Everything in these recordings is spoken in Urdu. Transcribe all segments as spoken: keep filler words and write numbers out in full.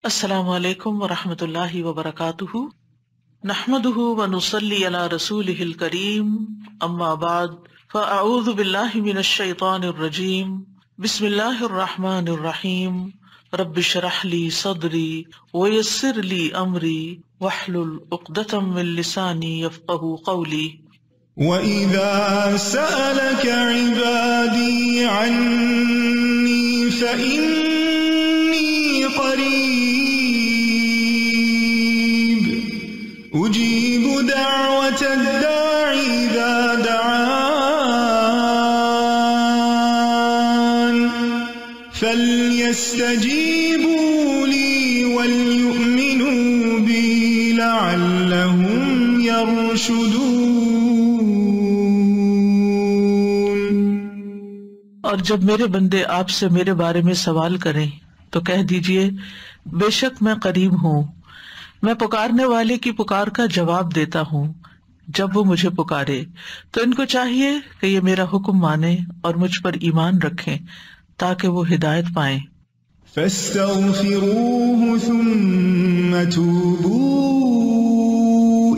السلام علیکم ورحمۃ اللہ وبرکاتہ، نحمده ونصلی علی رسولہ الکریم، اما بعد فاعوذ باللہ من الشیطان الرجیم، بسم اللہ الرحمن الرحیم، رب اشرح لی صدری ویسر لی امری واحلل عقدۃ من لسانی یفقہوا قولی۔ وَإِذَا سَأَلَكَ عِبَادِي عَنِّي فَإِنِّي قَرِيبٌ أُجِيبُ دَعْوَةَ الدَّاعِ إِذَا دَعَانِ فَلْيَسْتَجِيبُوا لِي وَلْيُؤْمِنُوا بِي لَعَلَّهُمْ يَرْشُدُونَ۔ اور جب میرے بندے آپ سے میرے بارے میں سوال کریں تو کہہ دیجئے بے شک میں قریب ہوں، میں پکارنے والے کی پکار کا جواب دیتا ہوں جب وہ مجھے پکارے۔ تو ان کو چاہیے کہ یہ میرا حکم مانیں اور مجھ پر ایمان رکھیں تاکہ وہ ہدایت پائیں۔ فَاسْتَغْفِرُوهُ ثُمَّ تُوبُوا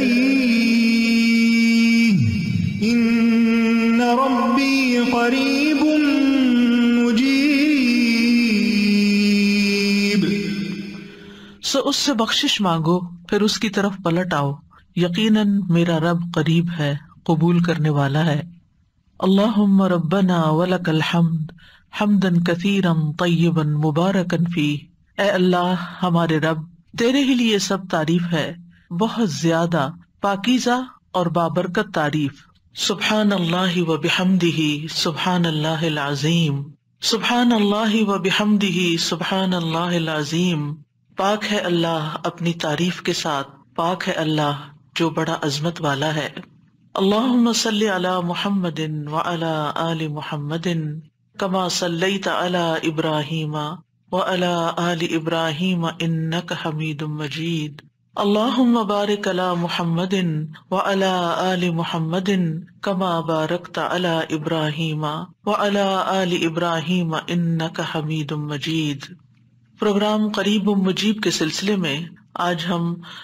إِلَيْهِ إِنَّ رَبِّي قَرِيبٌ مُجِيبٌ۔ سو اس سے بخشش مانگو، پھر اس کی طرف پلٹ آؤ، یقیناً میرا رب قریب ہے، قبول کرنے والا ہے۔ اللہم ربنا ولک الحمد حمدا کثیرا طیبا مبارکا فیہ، اے اللہ ہمارے رب تیرے ہی لیے سب تعریف ہے، بہت زیادہ پاکیزہ اور بابرکت تعریف۔ سبحان اللہ وبحمدہ سبحان اللہ العظیم، سبحان اللہ وبحمدہ سبحان اللہ العظیم۔ پاک ہے اللہ اپنی تعریف کے ساتھ، پاک ہے اللہ جو بڑا عظمت والا ہے۔ اللہم صلی علی محمد وعلی آل محمد کما صلیت علی ابراہیم وعلی آل ابراہیم انک حمید مجید۔ اللہم بارک علی محمد وعلی آل محمد کما بارکت علی ابراہیم وعلی آل ابراہیم انک حمید مجید۔ پروگرام قریب مجیب کے سلسلے میں آج ہم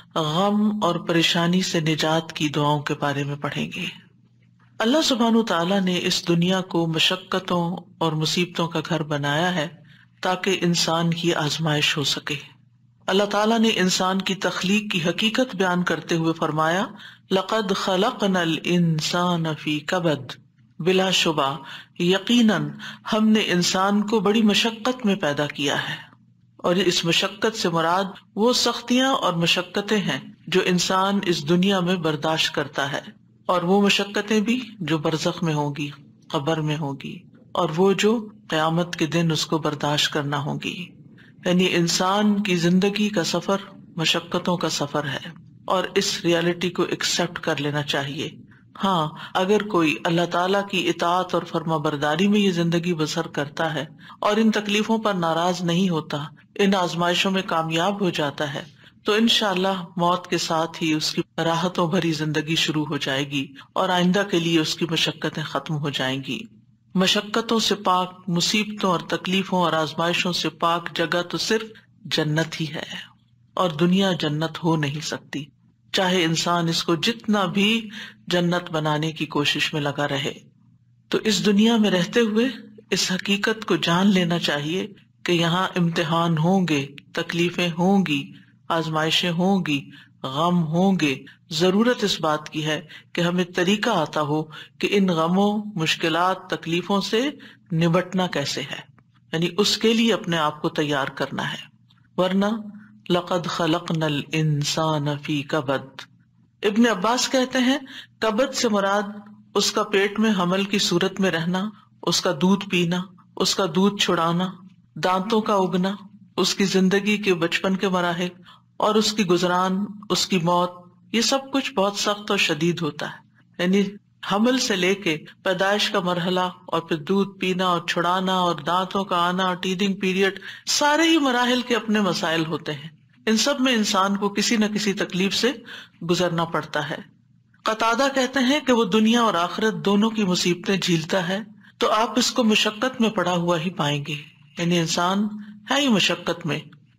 غم اور پریشانی سے نجات کی دعاؤں کے بارے میں پڑھیں گے۔ اللہ سبحانہ تعالیٰ نے اس دنیا کو مشقتوں اور مصیبتوں کا گھر بنایا ہے تاکہ انسان کی آزمائش ہو سکے۔ اللہ تعالیٰ نے انسان کی تخلیق کی حقیقت بیان کرتے ہوئے فرمایا لَقَدْ خَلَقْنَا الْإِنسَانَ فِي كَبَدٍ، بلا شبہ یقیناً ہم نے انسان کو بڑی مشقت میں پیدا کیا ہے، اور اس مشقت سے مراد وہ سختیاں اور مشقتیں ہیں جو انسان اس دنیا میں برداشت کرتا ہے، اور وہ مشقتیں بھی جو برزخ میں ہوں گی، قبر میں ہوں گی، اور وہ جو قیامت کے دن اس کو برداشت کرنا ہوں گی۔ یعنی انسان کی زندگی کا سفر مشقتوں کا سفر ہے، اور اس ریالٹی کو ایکسپٹ کر لینا چاہیے۔ ہاں، اگر کوئی اللہ تعالیٰ کی اطاعت اور فرما برداری میں یہ زندگی بسر کرتا ہے اور ان تکلیفوں پر ناراض نہیں ہوتا، ان آزمائشوں میں کامیاب ہو جاتا ہے، تو انشاءاللہ موت کے ساتھ ہی اس کی راحتوں بھری زندگی شروع ہو جائے گی اور آئندہ کے لیے اس کی مشقتیں ختم ہو جائیں گی۔ مشقتوں سے پاک، مصیبتوں اور تکلیفوں اور آزمائشوں سے پاک جگہ تو صرف جنت ہی ہے، اور دنیا جنت ہو نہیں سکتی، چاہے انسان اس کو جتنا بھی جنت بنانے کی کوشش میں لگا رہے۔ تو اس دنیا میں رہتے ہوئے اس حقیقت کو جان لینا چاہیے کہ یہاں امتحان ہوں گے، تکلیفیں ہوں گی، آزمائشیں ہوں گی، غم ہوں گے۔ ضرورت اس بات کی ہے کہ ہمیں طریقہ آتا ہو کہ ان غموں، مشکلات، تکلیفوں سے نبٹنا کیسے ہے، یعنی اس کے لیے اپنے آپ کو تیار کرنا ہے، ورنہ لَقَدْ خَلَقْنَا الْإِنسَانَ فِي كَبَدٍ۔ ابن عباس کہتے ہیں کبد سے مراد اس کا پیٹ میں حمل کی صورت میں رہنا، اس کا دودھ پینا، اس کا دودھ چھڑانا، دانتوں کا اگنا، اس کی زندگی کے بچپن کے مراحل اور اس کی گزران، اس کی موت، یہ سب کچھ بہت سخت اور شدید ہوتا ہے۔ یعنی حمل سے لے کے پیدائش کا مرحلہ اور پھر دودھ پینا اور چھڑانا اور دانتوں کا آنا اور ٹیدنگ پیریڈ، سارے ہی مراحل کے اپنے مسائل ہوتے ہیں۔ ان سب میں انسان کو کسی نہ کسی تکلیف سے گزرنا پڑتا ہے۔ قتادہ کہتے ہیں کہ وہ دنیا اور آخرت دونوں کی مصیبتیں جھیلتا ہے تو آپ اس کو مشقت میں پڑا ہوا ہی پائیں گے، یعنی انسان ہے ہی مشقت میں،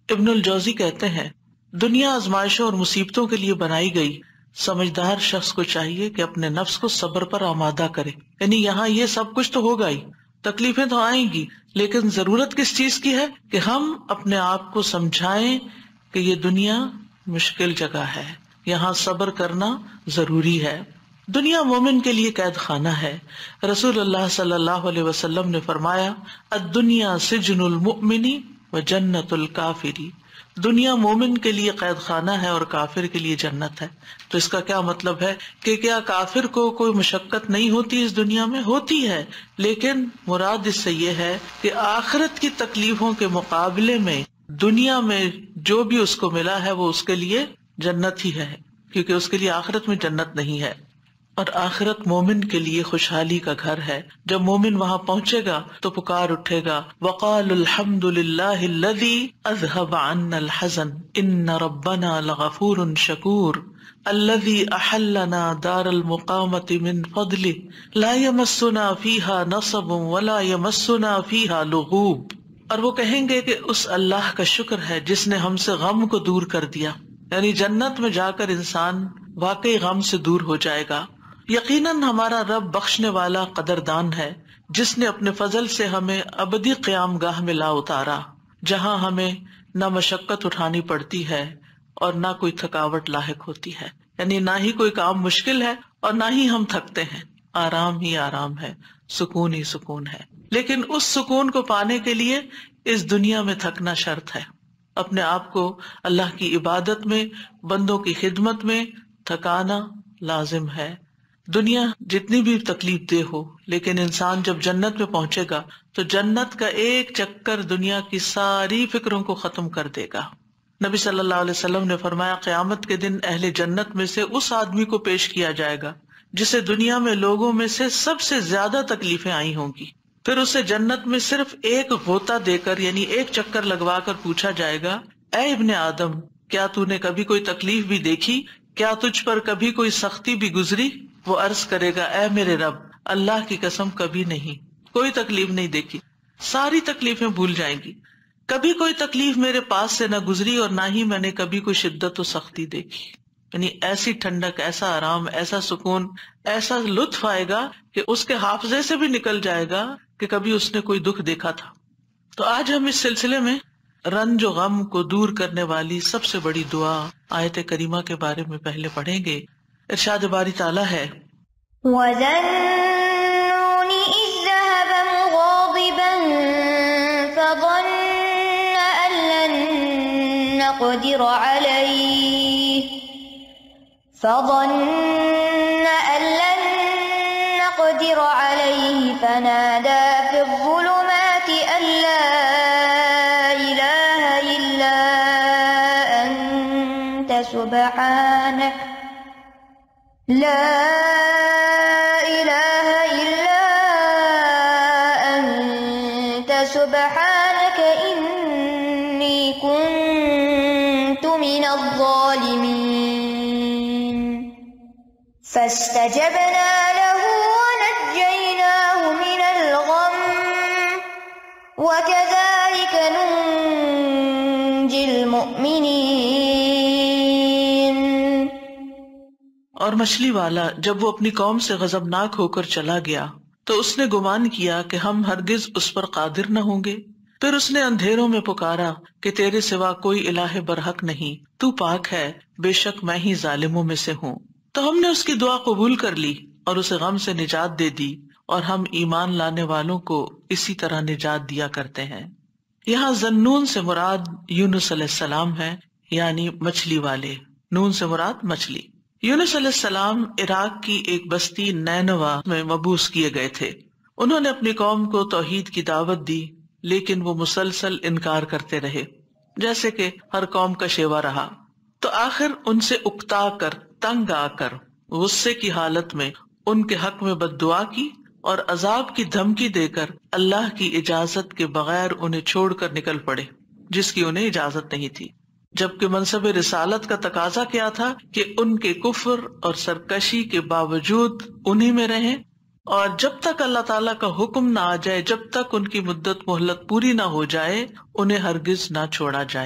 ابن الجوزی کہتے ہیں دنیا آزمائشوں اور مصیبتوں کے لیے بنائی گئی، سمجھدار شخص کو چاہیے کہ اپنے نفس کو صبر پر آمادہ کرے. یعنی یہاں یہ سب کچھ تو ہوگا ہی، تکلیفیں تو آئیں گی، لیکن ضرورت کس چیز کی ہے کہ ہم اپنے آپ کو سمجھائیں کہ یہ دنیا مشکل جگہ ہے، یہاں صبر کرنا ضروری ہے. دنیا مومن کے لیے قید خانہ ہے. رسول اللہ صلی اللہ علیہ وسلم نے فرمایا الدنیا سجن المؤمن و جنت الکافری. دنیا مومن کے لیے قید خانہ ہے اور کافر کے لیے جنت ہے. تو اس کا کیا مطلب ہے کہ کیا کافر کو کوئی مشقت نہیں ہوتی اس دنیا میں؟ ہوتی ہے، لیکن مراد اس سے یہ ہے کہ آخرت کی تکلیفوں کے مقابلے میں دنیا میں جو بھی اس کو ملا ہے وہ اس کے لیے جنت ہی ہے، کیونکہ اس کے لیے آخرت میں جنت نہیں ہے. اور آخرت مومن کے لیے خوشحالی کا گھر ہے. جب مومن وہاں پہنچے گا تو پکار اٹھے گا وقالوا الحمد للہ الذی اذهب عنا الحزن ان ربنا لغفور شکور الذی احلنا دار المقامة من فضله لا يمسنا فيها نصب ولا يمسنا فيها لغوب. اور وہ کہیں گے کہ اس اللہ کا شکر ہے جس نے ہم سے غم کو دور کر دیا. یعنی جنت میں جا کر انسان واقعی غم سے دور ہو جائے گا. یقیناً ہمارا رب بخشنے والا قدردان ہے جس نے اپنے فضل سے ہمیں ابدی قیام گاہ میں لا اتارا، جہاں ہمیں نہ مشقت اٹھانی پڑتی ہے اور نہ کوئی تھکاوٹ لاحق ہوتی ہے. یعنی نہ ہی کوئی کام مشکل ہے اور نہ ہی ہم تھکتے ہیں، آرام ہی آرام ہے، سکون ہی سکون ہے. لیکن اس سکون کو پانے کے لیے اس دنیا میں تھکنا شرط ہے. اپنے آپ کو اللہ کی عبادت میں، بندوں کی خدمت میں تھکانا لازم ہے. دنیا جتنی بھی تکلیف دہ ہو، لیکن انسان جب جنت میں پہنچے گا تو جنت کا ایک چکر دنیا کی ساری فکروں کو ختم کر دے گا. نبی صلی اللہ علیہ وسلم نے فرمایا قیامت کے دن اہل جنت میں سے اس آدمی کو پیش کیا جائے گا جسے دنیا میں لوگوں میں سے سب سے زیادہ تکلیفیں آئی ہوں گی. پھر اسے جنت میں صرف ایک غوطہ دے کر، یعنی ایک چکر لگوا کر پوچھا جائے گا اے ابن آدم، کیا تو نے کبھی کوئی تکلیف بھی دیکھی؟ کیا تجھ پر کبھی کوئی سختی بھی گزری؟ وہ عرض کرے گا اے میرے رب، اللہ کی قسم کبھی نہیں، کوئی تکلیف نہیں دیکھی. ساری تکلیفیں بھول جائیں گی. کبھی کوئی تکلیف میرے پاس سے نہ گزری اور نہ ہی میں نے کبھی کوئی شدت و سختی دیکھی. یعنی ایسی ٹھنڈک، ایسا آرام، ایسا سکون، ایسا لطف آئے گا کہ اس کے حافظے سے بھی نکل جائے گا کہ کبھی اس نے کوئی دکھ دیکھا تھا. تو آج ہم اس سلسلے میں رنج و غم کو دور کرنے والی سب سے بڑی دعا آیت کریمہ کے بارے میں پہلے پڑھیں گے. ارشاد باری تعالیٰ ہے وَذَنُّونِ إِذْ ذَهَبَ مُغَاضِبًا فَظَنَّ أَن لَّن نَّقْدِرَ عَلَيْهِ فَظَنَّ أَن لَّن نَّقْدِرَ عَلَيْهِ فَنَادَىٰ فِي الظُّلُمَاتِ أَن لَّا إِلَٰهَ إِلَّا أَنتَ سُبْحَانَكَ لا الہ الا انت سبحانک انی کنت من الظالمین فاستجبنا له ونجیناہ من الغم وکذلک ننجی المؤمنین. اور مچھلی والا جب وہ اپنی قوم سے غضبناک ہو کر چلا گیا تو اس نے گمان کیا کہ ہم ہرگز اس پر قادر نہ ہوں گے. پھر اس نے اندھیروں میں پکارا کہ تیرے سوا کوئی الہ برحق نہیں، تو پاک ہے، بے شک میں ہی ظالموں میں سے ہوں. تو ہم نے اس کی دعا قبول کر لی اور اسے غم سے نجات دے دی، اور ہم ایمان لانے والوں کو اسی طرح نجات دیا کرتے ہیں. یہاں ذنون سے مراد یونس علیہ السلام ہے، یعنی مچھلی والے. نون سے مراد مچھلی. یونس علیہ السلام عراق کی ایک بستی نینوا میں مبعوث کیے گئے تھے. انہوں نے اپنی قوم کو توحید کی دعوت دی، لیکن وہ مسلسل انکار کرتے رہے، جیسے کہ ہر قوم کا شیوا رہا. تو آخر ان سے اکتا کر، تنگ آ کر، غصے کی حالت میں ان کے حق میں بد دعا کی اور عذاب کی دھمکی دے کر اللہ کی اجازت کے بغیر انہیں چھوڑ کر نکل پڑے، جس کی انہیں اجازت نہیں تھی. جبکہ منصب رسالت کا تقاضا کیا تھا کہ ان کے کفر اور سرکشی کے باوجود انہی میں رہیں، اور جب تک اللہ تعالیٰ کا حکم نہ آ جائے، جب تک ان کی مدت مہلت پوری نہ ہو جائے، انہیں ہرگز نہ چھوڑا جائے.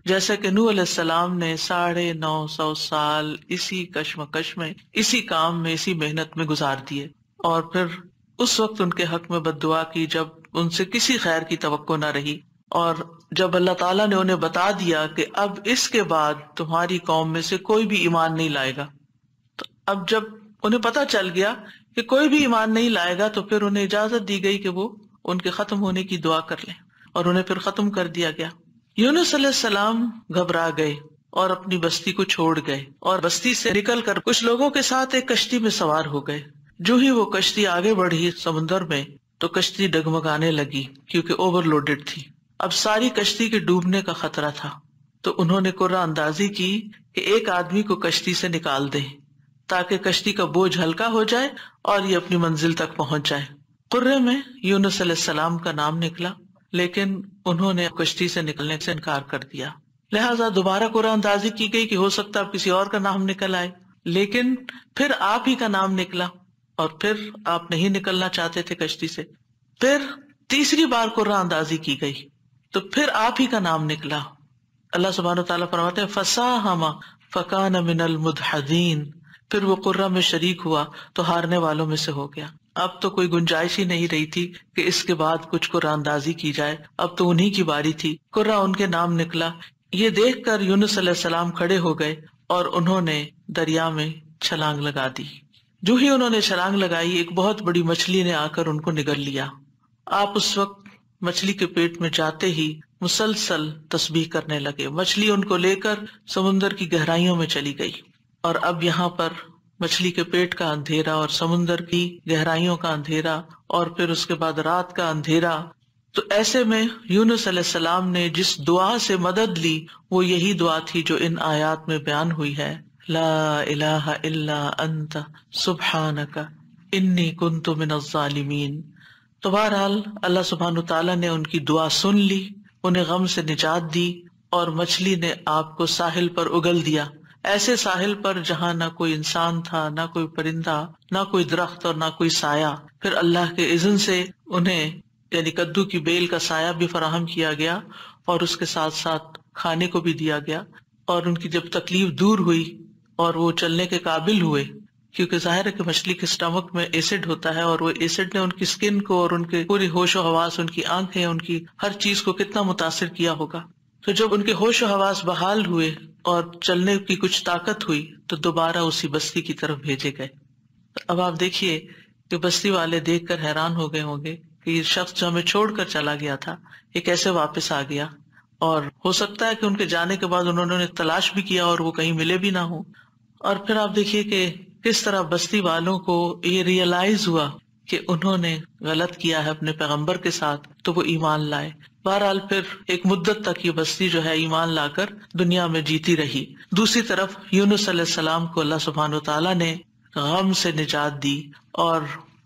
جیسا کہ نوح علیہ السلام نے ساڑھے نو سو سال اسی کشمکش میں، اسی کام میں، اسی محنت میں گزار دیے، اور پھر اس وقت ان کے حق میں بد دعا کی جب ان سے کسی خیر کی توقع نہ رہی، اور جب اللہ تعالیٰ نے انہیں بتا دیا کہ اب اس کے بعد تمہاری قوم میں سے کوئی بھی ایمان نہیں لائے گا، تو اب جب انہیں پتا چل گیا کہ کوئی بھی ایمان نہیں لائے گا تو پھر انہیں اجازت دی گئی کہ وہ ان کے ختم ہونے کی دعا کر لیں، اور انہیں پھر ختم کر دیا گیا۔ یونس علیہ السلام گھبرا گئے اور اپنی بستی کو چھوڑ گئے، اور بستی سے نکل کر کچھ لوگوں کے ساتھ ایک کشتی میں سوار ہو گئے۔ جو ہی وہ کشتی آگے بڑھی سمندر میں تو کشتی ڈگمگانے لگی کیونکہ اوور لوڈڈ تھی، اب ساری کشتی کے ڈوبنے کا خطرہ تھا، تو انہوں نے قرہ اندازی کی کہ ایک آدمی کو کشتی سے نکال دیں تاکہ کشتی کا بوجھ ہلکا ہو جائے اور یہ اپنی منزل تک پہنچ جائے۔ قرے میں یونس علیہ السلام کا نام نکلا، لیکن انہوں نے کشتی سے نکلنے سے انکار کر دیا، لہٰذا دوبارہ قرآن اندازی کی گئی کہ ہو سکتا اب کسی اور کا نام نکل آئے، لیکن پھر آپ ہی کا نام نکلا، اور پھر آپ نہیں نکلنا چاہتے تھے کشتی سے۔ پھر تیسری بار قرآن اندازی کی گئی تو پھر آپ ہی کا نام نکلا۔ اللہ سبحانہ و تعالیٰ فرماتے ہیں فَسَاهَمَ فَكَانَ مِنَ الْمُدْحَضِينَ، پھر وہ قرہ میں شریک ہوا تو ہارنے والوں میں سے ہو گیا۔ اب تو کوئی گنجائش ہی نہیں رہی تھی کہ اس کے بعد کچھ قرآن اندازی کی جائے، اب تو انہی کی باری تھی، قرہ ان کے نام نکلا۔ یہ دیکھ کر یونس علیہ السلام کھڑے ہو گئے اور انہوں نے دریا میں چھلانگ لگا دی۔ جو ہی انہوں نے چھلانگ لگائی ایک بہت بڑی مچھلی نے آ کر ان کو نگل لیا۔ آپ اس وقت مچھلی کے پیٹ میں جاتے ہی مسلسل تسبیح کرنے لگے، مچھلی ان کو لے کر سمندر کی گہرائیوں میں چلی گئی، اور اب یہاں پر مچھلی کے پیٹ کا اندھیرا اور سمندر کی گہرائیوں کا اندھیرا اور پھر اس کے بعد رات کا اندھیرا۔ تو ایسے میں یونس علیہ السلام نے جس دعا سے مدد لی وہ یہی دعا تھی جو ان آیات میں بیان ہوئی ہے، لا الہ الا انت سبحانک انی کنت من الظالمین۔ تو بہرحال اللہ سبحانہ تعالیٰ نے ان کی دعا سن لی، انہیں غم سے نجات دی، اور مچھلی نے آپ کو ساحل پر اگل دیا، ایسے ساحل پر جہاں نہ کوئی انسان تھا، نہ کوئی پرندہ، نہ کوئی درخت اور نہ کوئی سایہ۔ پھر اللہ کے اذن سے انہیں یعنی کدو کی بیل کا سایہ بھی فراہم کیا گیا اور اس کے ساتھ ساتھ کھانے کو بھی دیا گیا، اور ان کی جب تکلیف دور ہوئی اور وہ چلنے کے قابل ہوئے، کیونکہ ظاہر ہے کہ مچھلی کے اسٹمک میں ایسڈ ہوتا ہے، اور وہ ایسڈ نے ان کی اسکن کو اور ان کے پوری ہوش و حواس، ان کی آنکھیں، ان کی ہر چیز کو کتنا متاثر کیا ہوگا۔ تو جب ان کے ہوش و حواس بحال ہوئے اور چلنے کی کچھ طاقت ہوئی تو دوبارہ اسی بستی کی طرف بھیجے گئے۔ اب آپ دیکھیے کہ بستی والے دیکھ کر حیران ہو گئے ہوں گے کہ یہ شخص جو ہمیں چھوڑ کر چلا گیا تھا یہ کیسے واپس آ گیا، اور ہو سکتا ہے کہ ان کے جانے کے بعد انہوں نے تلاش بھی کیا اور وہ کہیں ملے بھی نہ ہوں۔ اور پھر آپ دیکھیے کہ کس طرح بستی والوں کو یہ ریئلائز ہوا کہ انہوں نے غلط کیا ہے اپنے پیغمبر کے ساتھ، تو وہ ایمان لائے۔ بہرحال پھر ایک مدت تک یہ بستی جو ہے ایمان لا کر دنیا میں جیتی رہی۔ دوسری طرف یونس علیہ السلام کو اللہ سبحانہ وتعالیٰ نے غم سے نجات دی، اور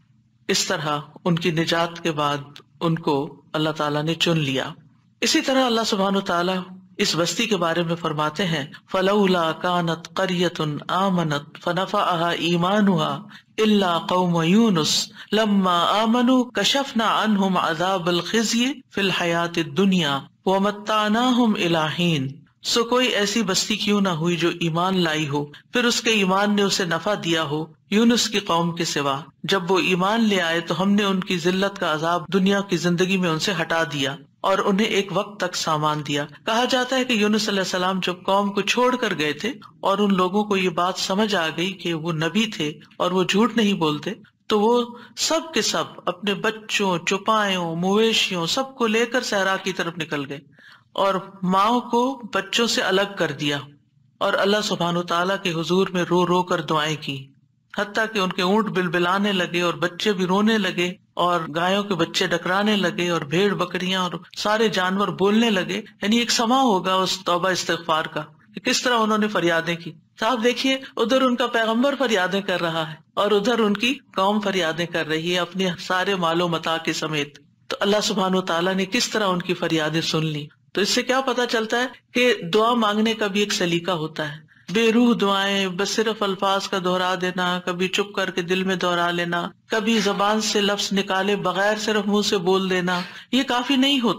اس طرح ان کی نجات کے بعد ان کو اللہ تعالیٰ نے چن لیا۔ اسی طرح اللہ سبحانہ وتعالیٰ اس بستی کے بارے میں فرماتے ہیں فَلَوْلَا كَانَتْ قَرْيَةٌ آمَنَتْ فَنَفَعَهَا إِيمَانُهَا إِلَّا قَوْمَ يُونُسَ لَمَّا آمَنُوا كَشَفْنَا عَنْهُمْ عَذَابَ الْخِزْيِ فِي الْحَيَاةِ الدُّنْيَا وَمَتَّعْنَاهُمْ إِلَىٰ حِينٍ۔ سو کوئی ایسی بستی کیوں نہ ہوئی جو ایمان لائی ہو پھر اس کے ایمان نے اسے نفع دیا ہو یونس کی قوم کے سوا۔ جب وہ ایمان لے آئے تو ہم نے ان کی ذلت کا عذاب دنیا کی زندگی میں ان سے ہٹا دیا اور انہیں ایک وقت تک سامان دیا۔ کہا جاتا ہے کہ یونس علیہ السلام جب قوم کو چھوڑ کر گئے تھے اور ان لوگوں کو یہ بات سمجھ آ گئی کہ وہ نبی تھے اور وہ جھوٹ نہیں بولتے، تو وہ سب کے سب اپنے بچوں، چوپایوں، مویشیوں سب کو لے کر صحرا کی طرف نکل گئے اور ماؤں کو بچوں سے الگ کر دیا، اور اللہ سبحانہ تعالیٰ کے حضور میں رو رو کر دعائیں کی، حتیٰ کہ ان کے اونٹ بلبلانے لگے اور بچے بھی رونے لگے اور گایوں کے بچے ڈکرانے لگے اور بھیڑ بکریاں اور سارے جانور بولنے لگے۔ یعنی ایک سما ہوگا اس توبہ استغفار کا کہ کس طرح انہوں نے فریادیں کی۔ تو آپ دیکھیے ادھر ان کا پیغمبر فریادیں کر رہا ہے اور ادھر ان کی قوم فریادیں کر رہی ہے اپنے سارے مال و متاع کے سمیت۔ تو اللہ سبحانہ تعالیٰ نے کس طرح ان کی فریادیں سن لی۔ تو اس سے کیا پتا چلتا ہے کہ دعا مانگنے کا بھی ایک سلیقہ ہوتا ہے۔ بے روح دعائیں، بس صرف الفاظ کا دہرا دینا، کبھی چپ کر کے دل میں دہرا لینا، کبھی زبان سے لفظ نکالے بغیر صرف منہ سے بول دینا، یہ کافی نہیں ہوتا۔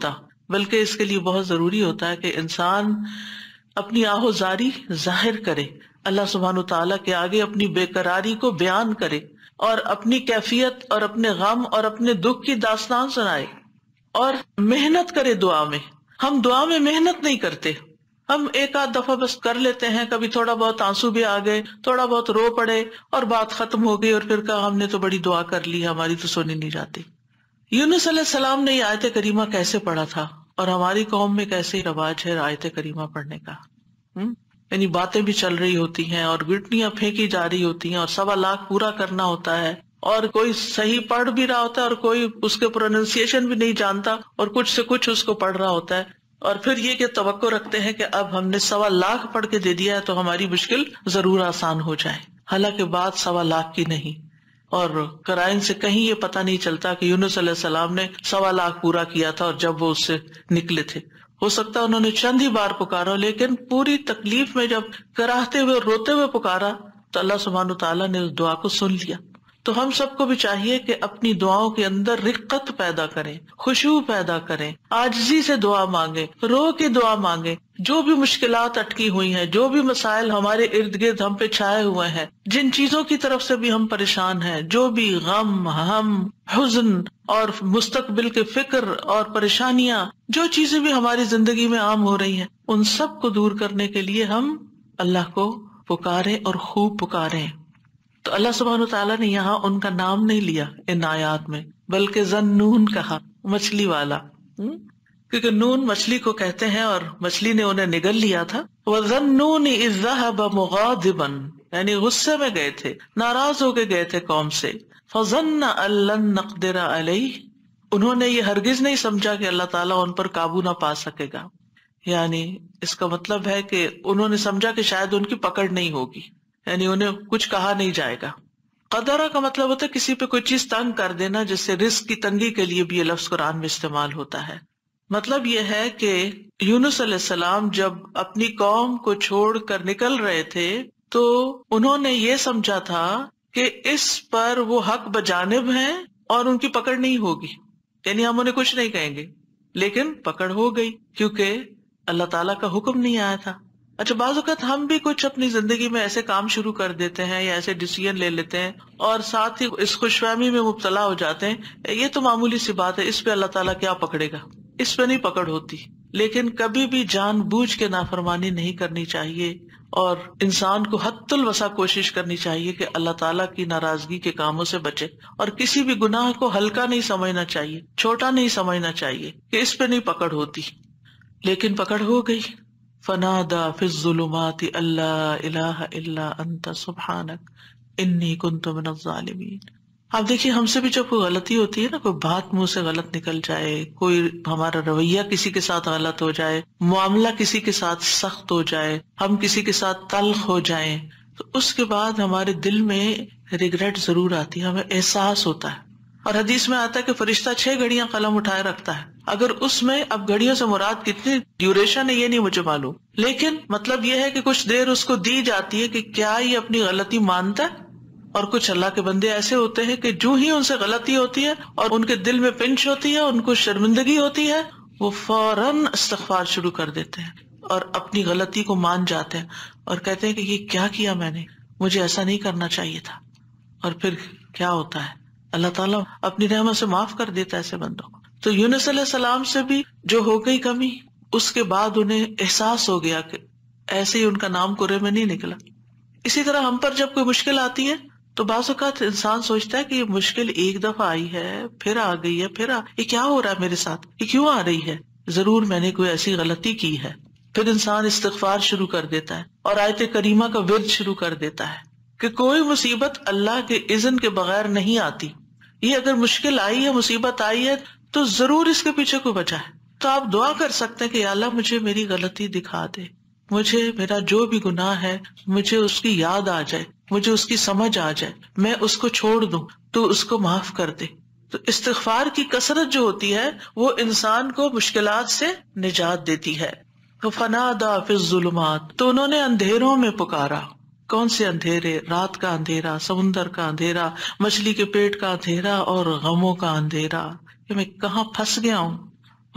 بلکہ اس کے لیے بہت ضروری ہوتا ہے کہ انسان اپنی آہوزاری ظاہر کرے، اللہ سبحانہ تعالیٰ کے آگے اپنی بے قراری کو بیان کرے اور اپنی کیفیت اور اپنے غم اور اپنے دکھ کی داستان سنائے اور محنت کرے دعا میں۔ ہم دعا میں محنت نہیں کرتے، ہم ایک آدھ دفعہ بس کر لیتے ہیں، کبھی تھوڑا بہت آنسو بھی آ گئے، تھوڑا بہت رو پڑے اور بات ختم ہو گئی، اور پھر کہا ہم نے تو بڑی دعا کر لی، ہماری تو سونی نہیں جاتی۔ یونس علیہ السلام نے یہ آیت کریمہ کیسے پڑھا تھا، اور ہماری قوم میں کیسے رواج ہے آیت کریمہ پڑھنے کا؟ ہم؟ یعنی باتیں بھی چل رہی ہوتی ہیں اور گٹنیاں پھینکی جا رہی ہوتی ہیں اور سوا لاکھ پورا کرنا ہوتا ہے، اور کوئی صحیح پڑھ بھی رہا ہوتا ہے اور کوئی اس کے پروننسیشن بھی نہیں جانتا اور کچھ سے کچھ اس کو پڑھ رہا ہوتا ہے، اور پھر یہ کہ توقع رکھتے ہیں کہ اب ہم نے سوا لاکھ پڑھ کے دے دیا ہے تو ہماری مشکل ضرور آسان ہو جائے، حالانکہ بات سوا لاکھ کی نہیں۔ اور قرائن سے کہیں یہ پتہ نہیں چلتا کہ یونس علیہ السلام نے سوا لاکھ پورا کیا تھا اور جب وہ اس سے نکلے تھے، ہو سکتا ہے انہوں نے چند ہی بار پکارا، لیکن پوری تکلیف میں جب کراہتے ہوئے روتے ہوئے پکارا تو اللہ سبحانہ تعالیٰ نے اس دعا کو سن لیا۔ تو ہم سب کو بھی چاہیے کہ اپنی دعاؤں کے اندر رقت پیدا کریں، خشوع پیدا کریں، عاجزی سے دعا مانگیں، رو کے دعا مانگیں۔ جو بھی مشکلات اٹکی ہوئی ہیں، جو بھی مسائل ہمارے ارد گرد ہم پہ چھائے ہوئے ہیں، جن چیزوں کی طرف سے بھی ہم پریشان ہیں، جو بھی غم، ہم، حزن اور مستقبل کے فکر اور پریشانیاں، جو چیزیں بھی ہماری زندگی میں عام ہو رہی ہیں، ان سب کو دور کرنے کے لیے ہم اللہ کو پکاریں اور خوب پکاریں۔ تو اللہ سبحانہ تعالیٰ نے یہاں ان کا نام نہیں لیا ان آیات میں، بلکہ ذنون کہا، مچھلی والا، کیونکہ نون مچھلی کو کہتے ہیں اور مچھلی نے انہیں نگل لیا تھا۔ وَذَنُّونِ إِذْ ذَهَبَ مُغَاضِبًا، یعنی غصے میں گئے تھے، ناراض ہو کے گئے تھے قوم سے۔ فَظَنَّ أَن لَّن نَّقْدِرَ عَلَيْهِ، انہوں نے یہ ہرگز نہیں سمجھا کہ اللہ تعالیٰ ان پر قابو نہ پا سکے گا، یعنی اس کا مطلب ہے کہ انہوں نے سمجھا کہ شاید ان کی پکڑ نہیں ہوگی، یعنی انہیں کچھ کہا نہیں جائے گا۔ قدرہ کا مطلب ہوتا ہے کسی پہ کوئی چیز تنگ کر دینا، جس سے رزق کی تنگی کے لیے بھی یہ لفظ قرآن میں استعمال ہوتا ہے۔ مطلب یہ ہے کہ یونس علیہ السلام جب اپنی قوم کو چھوڑ کر نکل رہے تھے تو انہوں نے یہ سمجھا تھا کہ اس پر وہ حق بجانب ہیں اور ان کی پکڑ نہیں ہوگی، یعنی ہم انہیں کچھ نہیں کہیں گے، لیکن پکڑ ہو گئی کیونکہ اللہ تعالیٰ کا حکم نہیں آیا تھا۔ اچھا، بعض اوقات ہم بھی کچھ اپنی زندگی میں ایسے کام شروع کر دیتے ہیں یا ایسے ڈیسیژن لے لیتے ہیں اور ساتھ ہی اس خوش فہمی میں مبتلا ہو جاتے ہیں، یہ تو معمولی سی بات ہے، اس پہ اللہ تعالیٰ کیا پکڑے گا، اس پہ نہیں پکڑ ہوتی۔ لیکن کبھی بھی جان بوجھ کے نافرمانی نہیں کرنی چاہیے، اور انسان کو حد الوسع کوشش کرنی چاہیے کہ اللہ تعالیٰ کی ناراضگی کے کاموں سے بچے، اور کسی بھی گناہ کو ہلکا نہیں سمجھنا چاہیے، چھوٹا نہیں سمجھنا چاہیے کہ اس پہ نہیں پکڑ ہوتی، لیکن پکڑ ہو گئی۔ فنادى في الظلمات ان لا اله الا انت سبحانك انی كنت من الظالمین۔ اب دیکھیے، ہم سے بھی جب کوئی غلطی ہوتی ہے نا، کوئی بات منہ سے غلط نکل جائے، کوئی ہمارا رویہ کسی کے ساتھ غلط ہو جائے، معاملہ کسی کے ساتھ سخت ہو جائے، ہم کسی کے ساتھ تلخ ہو جائیں، تو اس کے بعد ہمارے دل میں ریگریٹ ضرور آتی ہے، ہمیں احساس ہوتا ہے، اور حدیث میں آتا ہے کہ فرشتہ چھ گھڑیاں قلم اٹھائے رکھتا ہے۔ اگر اس میں، اب گھڑیوں سے مراد کتنی ڈیوریشن ہے یہ نہیں مجھے معلوم، لیکن مطلب یہ ہے کہ کچھ دیر اس کو دی جاتی ہے کہ کیا یہ اپنی غلطی مانتا ہے۔ اور کچھ اللہ کے بندے ایسے ہوتے ہیں کہ جو ہی ان سے غلطی ہوتی ہے اور ان کے دل میں پنچ ہوتی ہے، ان کو شرمندگی ہوتی ہے، وہ فوراً استغفار شروع کر دیتے ہیں اور اپنی غلطی کو مان جاتے ہیں اور کہتے ہیں کہ یہ کیا کیا میں نے، مجھے ایسا نہیں کرنا چاہیے تھا۔ اور پھر کیا ہوتا ہے، اللہ تعالیٰ اپنی رحمت سے معاف کر دیتا ہے ایسے بندوں کو۔ تو یونس علیہ السلام سے بھی جو ہو گئی کمی، اس کے بعد انہیں احساس ہو گیا کہ ایسے ہی ان کا نام کرے میں نہیں نکلا۔ اسی طرح ہم پر جب کوئی مشکل آتی ہے تو بعض اوقات انسان سوچتا ہے کہ یہ مشکل ایک دفعہ آئی ہے، پھر آ گئی ہے، پھر آ... یہ کیا ہو رہا ہے میرے ساتھ، یہ کیوں آ رہی ہے، ضرور میں نے کوئی ایسی غلطی کی ہے۔ پھر انسان استغفار شروع کر دیتا ہے اور آیت کریمہ کا ورد شروع کر دیتا ہے کہ کوئی مصیبت اللہ کے اذن کے بغیر نہیں آتی۔ یہ اگر مشکل آئی ہے، مصیبت آئی ہے، تو ضرور اس کے پیچھے کوئی وجہ ہے۔ تو آپ دعا کر سکتے ہیں کہ یا اللہ مجھے میری غلطی دکھا دے، مجھے میرا جو بھی گناہ ہے مجھے اس کی یاد آ جائے، مجھے اس کی سمجھ آ جائے، میں اس کو چھوڑ دوں، تو اس کو معاف کر دے۔ تو استغفار کی کثرت جو ہوتی ہے وہ انسان کو مشکلات سے نجات دیتی ہے۔ فَنَادَى فِي الظُّلُمَاتِ، تو انہوں نے اندھیروں میں پکارا۔ کون سے اندھیرے؟ رات کا اندھیرا، سمندر کا اندھیرا، مچھلی کے پیٹ کا اندھیرا اور غموں کا اندھیرا کہ میں کہاں پھنس گیا ہوں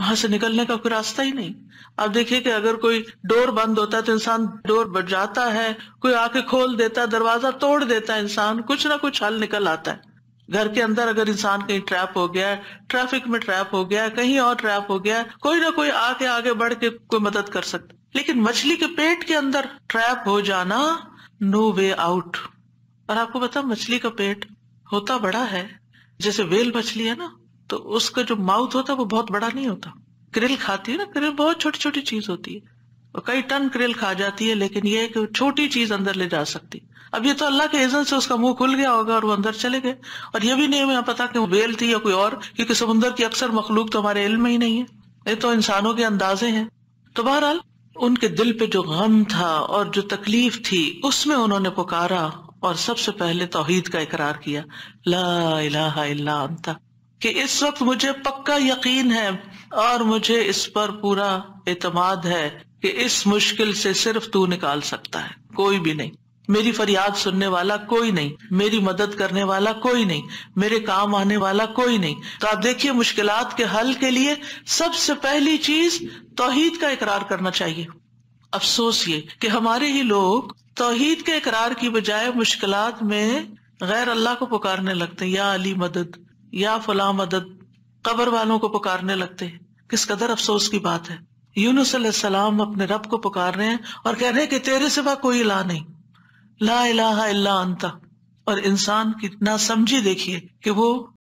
وہاں سے نکلنے کا کوئی راستہ ہی نہیں. آپ دیکھیے کہ اگر کوئی ڈور بند ہوتا ہے تو انسان ڈور بجاتا ہے, کوئی آ کے کھول دیتا ہے, دروازہ توڑ دیتا ہے, انسان کچھ نہ کچھ حل نکل آتا ہے. گھر کے اندر اگر انسان کہیں ٹریپ ہو گیا, ٹریفک میں ٹریپ ہو گیا, کہیں اور ٹریپ ہو گیا, کوئی نہ کوئی آ کے آگے بڑھ کے کوئی مدد کر سکتا. لیکن مچھلی کے پیٹ کے اندر ٹریپ ہو جانا, نو وے آؤٹ. اور آپ کو پتا مچھلی کا پیٹ ہوتا بڑا ہے, جیسے ویل مچھلی ہے نا, تو اس کا جو ماؤتھ ہوتا ہے وہ بہت بڑا نہیں ہوتا. کریل کھاتی ہے نا, کریل بہت چھوٹی چھوٹی چیز ہوتی ہے, اور کئی ٹن کریل کھا جاتی ہے, لیکن یہ ہے کہ چھوٹی چیز اندر لے جا سکتی. اب یہ تو اللہ کے اذن سے اس کا منہ کھل گیا ہوگا اور وہ اندر چلے گئے, اور یہ بھی نہیں ہمیں پتا کہ وہ ویل تھی یا کوئی اور, کیونکہ سمندر کی اکثر مخلوق تو ہمارے علم میں ہی نہیں ہے, یہ تو انسانوں کے اندازے ہیں. تو بہرحال ان کے دل پہ جو غم تھا اور جو تکلیف تھی, اس میں انہوں نے پکارا اور سب سے پہلے توحید کا اقرار کیا, لا الہ الا انت, کہ اس وقت مجھے پکا یقین ہے اور مجھے اس پر پورا اعتماد ہے کہ اس مشکل سے صرف تو نکال سکتا ہے, کوئی بھی نہیں. میری فریاد سننے والا کوئی نہیں, میری مدد کرنے والا کوئی نہیں, میرے کام آنے والا کوئی نہیں. تو آپ دیکھیے مشکلات کے حل کے لیے سب سے پہلی چیز توحید کا اقرار کرنا چاہیے. افسوس یہ کہ ہمارے ہی لوگ توحید کے اقرار کی بجائے مشکلات میں غیر اللہ کو پکارنے لگتے ہیں, یا علی مدد, یا فلاں مدد, قبر والوں کو پکارنے لگتے ہیں. کس قدر افسوس کی بات ہے. یونس علیہ السلام اپنے رب کو پکار رہے ہیں اور کہہ رہے ہیں کہ تیرے سوا کوئی الہ نہیں, لا الہ الا انت. اور انسان کی ناسمجھی دیکھیے کہ وہ